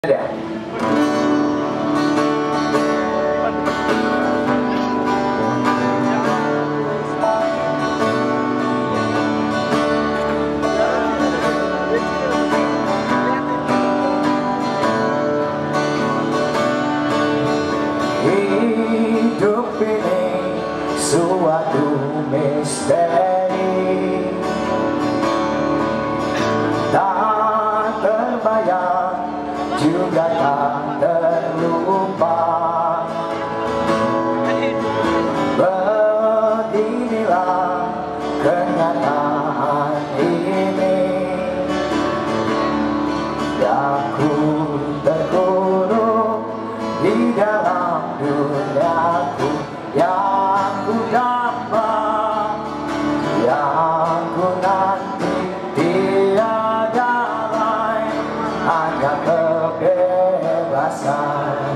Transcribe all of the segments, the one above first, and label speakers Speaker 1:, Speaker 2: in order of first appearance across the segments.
Speaker 1: Hidup ini suatu misteri, tak terbayang juga tak terlupa. Beginilah kenyataan ini, aku terkurung di dalam duniaku yang ku dapat, yang ku nanti tiada lain, hanya kebebasan.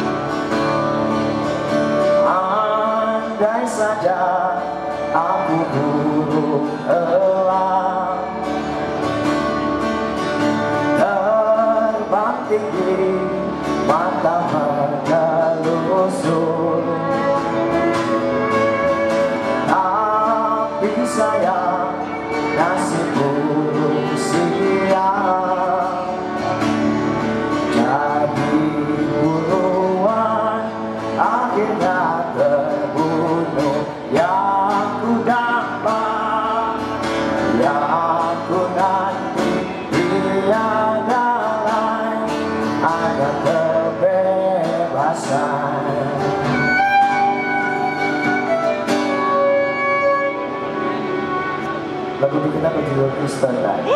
Speaker 1: Andai saja aku burung elang, terbang tinggi mata menelusur, tapi sayang nasib burung siang jadi buruan, akhirnya terbunuh. Yang ku dapat, yang ku nanti tiada lain, hanya kebebasan. Lagu kita berjudul Kristen.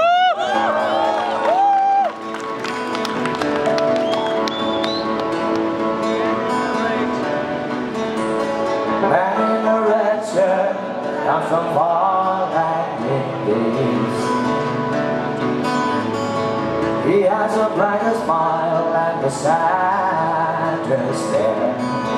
Speaker 1: Man in a red shirt comes from far and Indies. He has a brighter smile and a sadder stare.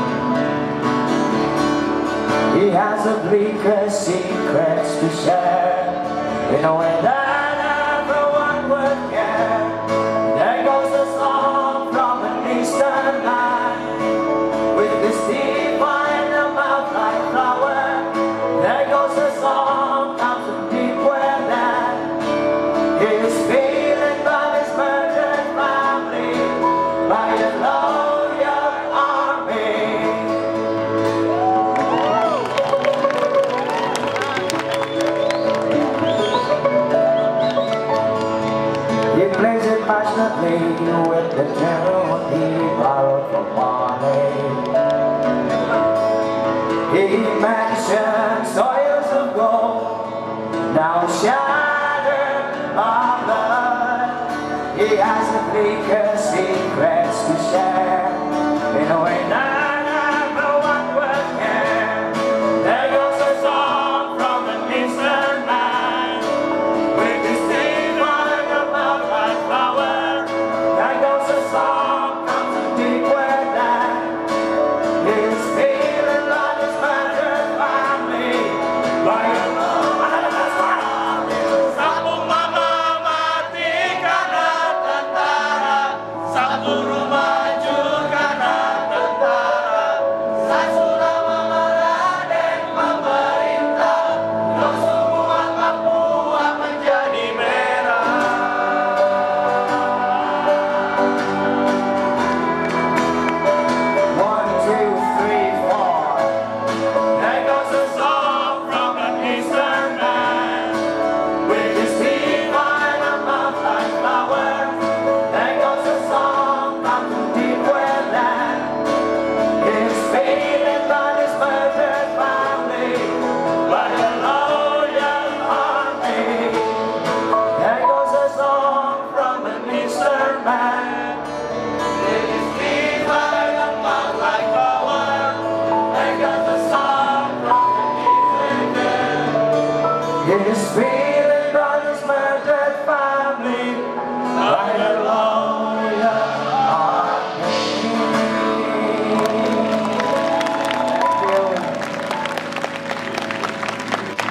Speaker 1: He has a bleaker secrets to share in a way that everyone would care. There goes a song from an eastern land, with this deep in the mouth like flower. There goes a song comes from deep where that is feeling by his murdered family by a loyal army. He plays it passionately with the tune he borrowed from Marley. He mentions soils of gold, now shattered by blood. He has the bleaker secrets to share in a way that everyone would care. There goes a song from an eastern man, with his teeth on the mouth like flower. There goes a song comes from deep where that is feeling like his murdered family by a
Speaker 2: Satu mama mati karena tentara, satu rumah maju karena tentara. Satu nama Raden pemerintah, terus semua Papua menjadi merah.
Speaker 1: One, two, three, four.
Speaker 2: There goes a song from an eastern man, with his teeth in a mouth like flower.
Speaker 1: There goes a song comes from deep where that is feeling by his murdered family by a loyal army. There goes a song from an eastern man,
Speaker 2: With his teeth in a mouth like flower. There goes a song from an eastern man.
Speaker 1: is feeling by his murdered family by a loyal army.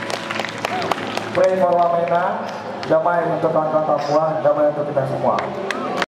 Speaker 1: Pray for Wamena, damai untuk kawan-kawan Papua, damai untuk kita semua.